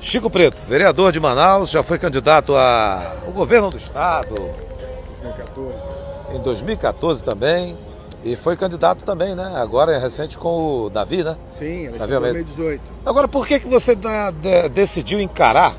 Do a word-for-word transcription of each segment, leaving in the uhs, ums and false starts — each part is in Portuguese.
Chico Preto, vereador de Manaus, já foi candidato ao governo do estado dois mil e quatorze. em dois mil e quatorze também, e foi candidato também, né? Agora é recente com o Davi, né? Sim, eleição Davi de Almeida. dois mil e dezoito. Agora, por que que você da- de- decidiu encarar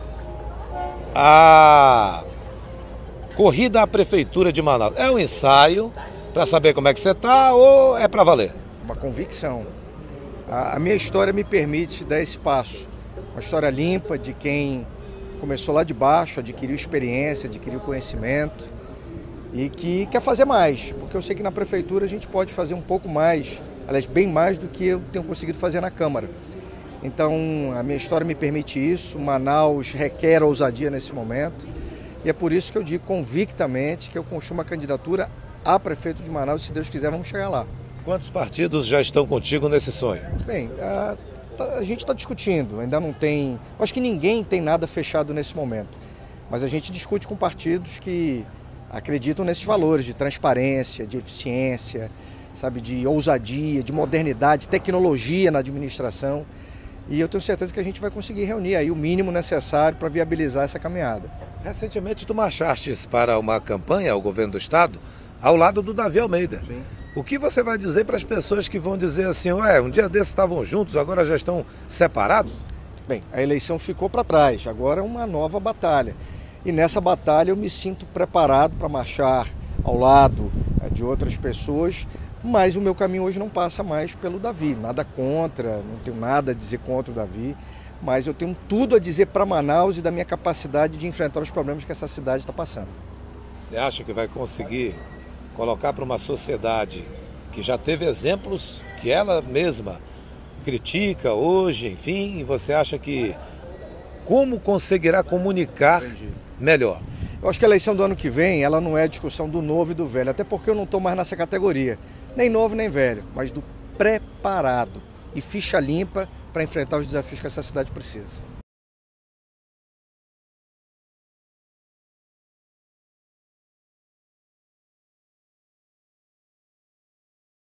a corrida à prefeitura de Manaus? É um ensaio para saber como é que você tá ou é para valer? Uma convicção. A, a minha história me permite dar esse passo. Uma história limpa de quem começou lá de baixo, adquiriu experiência, adquiriu conhecimento e que quer fazer mais, porque eu sei que na prefeitura a gente pode fazer um pouco mais, aliás, bem mais do que eu tenho conseguido fazer na Câmara. Então, a minha história me permite isso, Manaus requer ousadia nesse momento e é por isso que eu digo convictamente que eu construo uma candidatura a prefeito de Manaus, se Deus quiser vamos chegar lá. Quantos partidos já estão contigo nesse sonho? Bem, a, a gente está discutindo, ainda não tem... Acho que ninguém tem nada fechado nesse momento, mas a gente discute com partidos que acreditam nesses valores de transparência, de eficiência, sabe, de ousadia, de modernidade, tecnologia na administração. E eu tenho certeza que a gente vai conseguir reunir aí o mínimo necessário para viabilizar essa caminhada. Recentemente tu marchaste para uma campanha ao governo do estado ao lado do Davi Almeida. Sim. O que você vai dizer para as pessoas que vão dizer assim, ué, um dia desses estavam juntos, agora já estão separados? Bem, a eleição ficou para trás, agora é uma nova batalha. E nessa batalha eu me sinto preparado para marchar ao lado de outras pessoas, mas o meu caminho hoje não passa mais pelo Davi. Nada contra, não tenho nada a dizer contra o Davi, mas eu tenho tudo a dizer para Manaus e da minha capacidade de enfrentar os problemas que essa cidade está passando. Você acha que vai conseguir colocar para uma sociedade que já teve exemplos que ela mesma critica hoje, enfim, e você acha que como conseguirá comunicar Entendi. melhor? Eu acho que a eleição do ano que vem, ela não é a discussão do novo e do velho, até porque eu não estou mais nessa categoria, nem novo nem velho, mas do preparado e ficha limpa para enfrentar os desafios que essa cidade precisa.